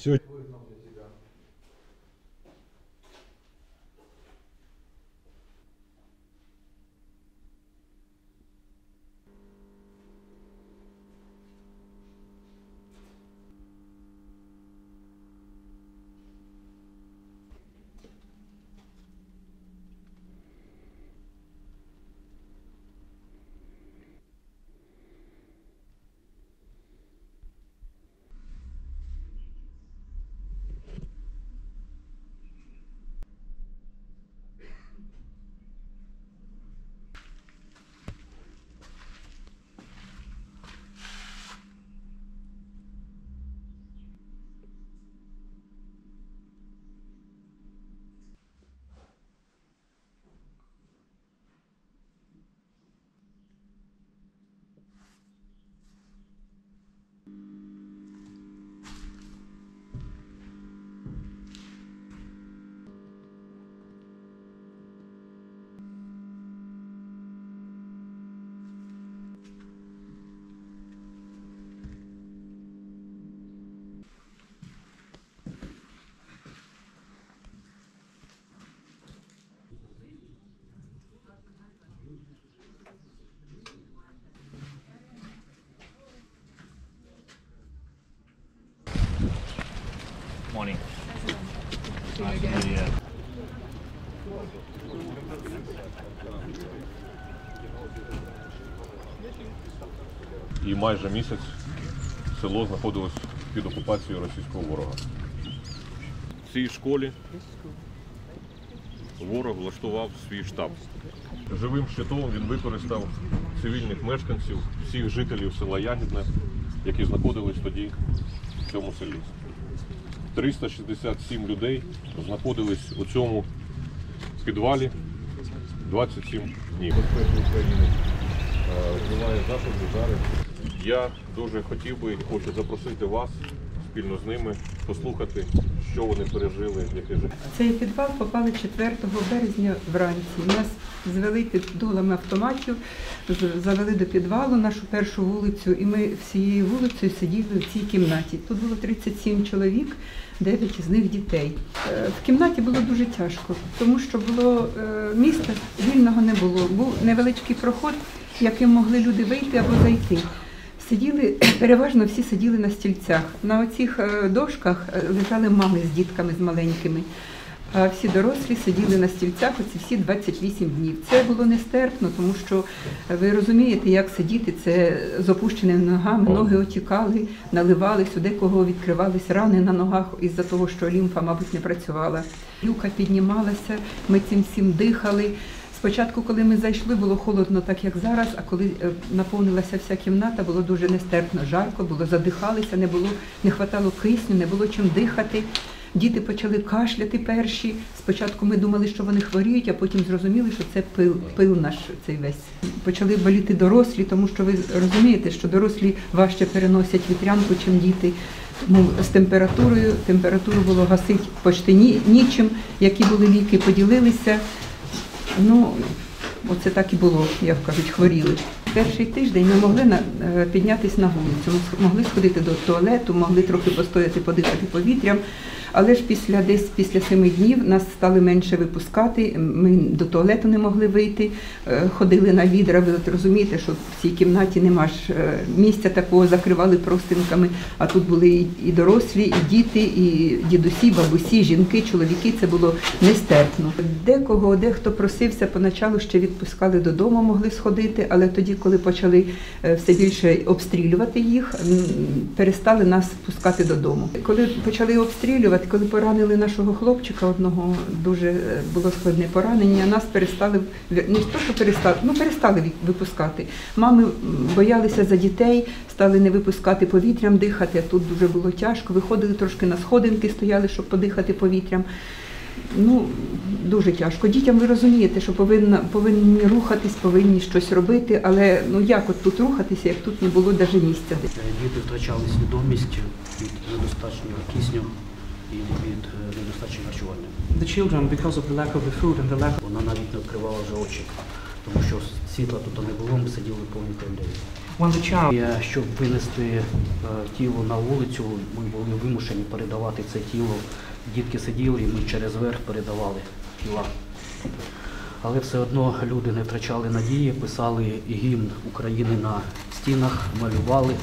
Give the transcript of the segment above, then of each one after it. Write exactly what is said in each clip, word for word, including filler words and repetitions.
Все. Morning. Nice to meet you. І майже місяць село знаходилось під окупацією російського ворога. В цій школі ворог влаштував свій штаб. Живим щитом він використав цивільних мешканців, всіх жителів села Ягідне, які знаходились тоді в цьому селі. триста шістдесят сім людей знаходились у цьому підвалі двадцять сім днів. Безпека України вживає заходи зараз. Я дуже хотів би і хочу запросити вас спільно з ними послухати, що вони пережили, яке життя. Цей підвал попали четвертого березня вранці. Нас звели під дулами автоматів, завели до підвалу, нашу першу вулицю, і ми всією вулицею сиділи в цій кімнаті. Тут було тридцять сім чоловік, дев'ять з них дітей. В кімнаті було дуже тяжко, тому що було міста вільного не було. Був невеличкий проход, яким могли люди вийти або зайти. Сиділи, переважно всі сиділи на стільцях. На оцих дошках лежали мами з дітками, з маленькими. А всі дорослі сиділи на стільцях оці всі двадцять вісім днів. Це було нестерпно, тому що ви розумієте, як сидіти, це з опущеними ногами, ноги отікали, наливались, у декого відкривались рани на ногах із-за того, що лімфа, мабуть, не працювала. Люка піднімалася, ми цим всім дихали. Спочатку, коли ми зайшли, було холодно, так як зараз, а коли наповнилася вся кімната, було дуже нестерпно, жарко, було, задихалися, не було, не хватало кисню, не було чим дихати. Діти почали кашляти перші. Спочатку ми думали, що вони хворіють, а потім зрозуміли, що це пил, пил наш цей весь. Почали боліти дорослі, тому що ви розумієте, що дорослі важче переносять вітрянку, чим діти. Ну, з температурою, температуру було гасити почти ні, нічим, які були ліки, поділилися. Ну, оце так і було, як кажуть, хворіли. Перший тиждень ми могли на, піднятися на вулицю, ми могли сходити до туалету, могли трохи постояти, подихати повітрям, але ж після, десь після семи днів нас стали менше випускати, ми до туалету не могли вийти, ходили на відра, ви розумієте, що в цій кімнаті нема ж місця такого, закривали простинками, а тут були і дорослі, і діти, і дідусі, бабусі, жінки, чоловіки, це було нестерпно. Декого, дехто просився, поначалу ще відпускали додому, могли сходити, але тоді, коли почали все більше обстрілювати їх, перестали нас пускати додому. Коли почали обстрілювати, коли поранили нашого хлопчика, одного дуже було складне поранення, нас перестали, не то, що перестали, ну перестали випускати. Мами боялися за дітей, стали не випускати повітрям, дихати, а тут дуже було тяжко. Виходили трошки на сходинки, стояли, щоб подихати повітрям. Ну, дуже тяжко. Дітям ви розумієте, що повинна, повинні рухатись, повинні щось робити, але ну як от тут рухатися, як тут не було навіть місця. Діти втрачали свідомість від недостатнього кисню і від недостатнього харчування. The children, because of the lack of the food and the lack of... Вона навіть не відкривала вже очі, тому що світла тут не було, ми сиділи в повній темряві. When the child І, щоб винести е, тіло на вулицю, ми були вимушені передавати це тіло. Дітки сиділи, і ми через верх передавали тіла. Але все одно люди не втрачали надії, писали гімн України на стінах, малювали.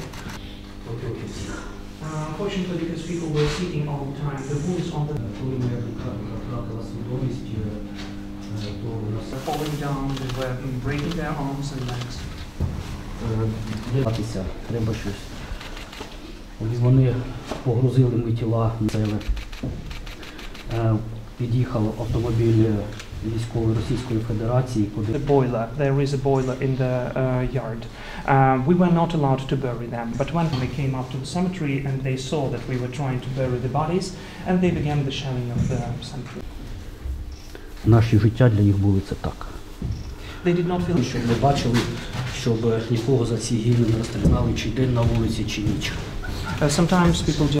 Uh, unfortunately, because people were seeking all the time, the wounds on the Коли ми втратила свідомість, е, то у нас falling down, they were breaking their arms and legs. Диватися, треба щось. І вони погрузили ми тіла на себе. Е, Під'їхав автомобіль військової Російської Федерації, куди The boiler, there is a boiler in the uh, yard. Uh, we were not allowed to bury them, but when they came up to the cemetery and they saw that we were trying to bury the bodies, and they began the shelling of the cemetery. наші життя для їх були це так. They did not feel Щоб ми бачили, щоб нікого за ці гімни не розстріляли, чи день на вулиці, чи ніч. Uh, sometimes people just